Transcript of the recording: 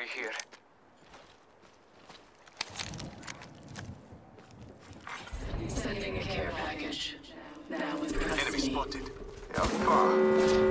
here. Sending a care package. Now with Enemy custody. spotted. How far?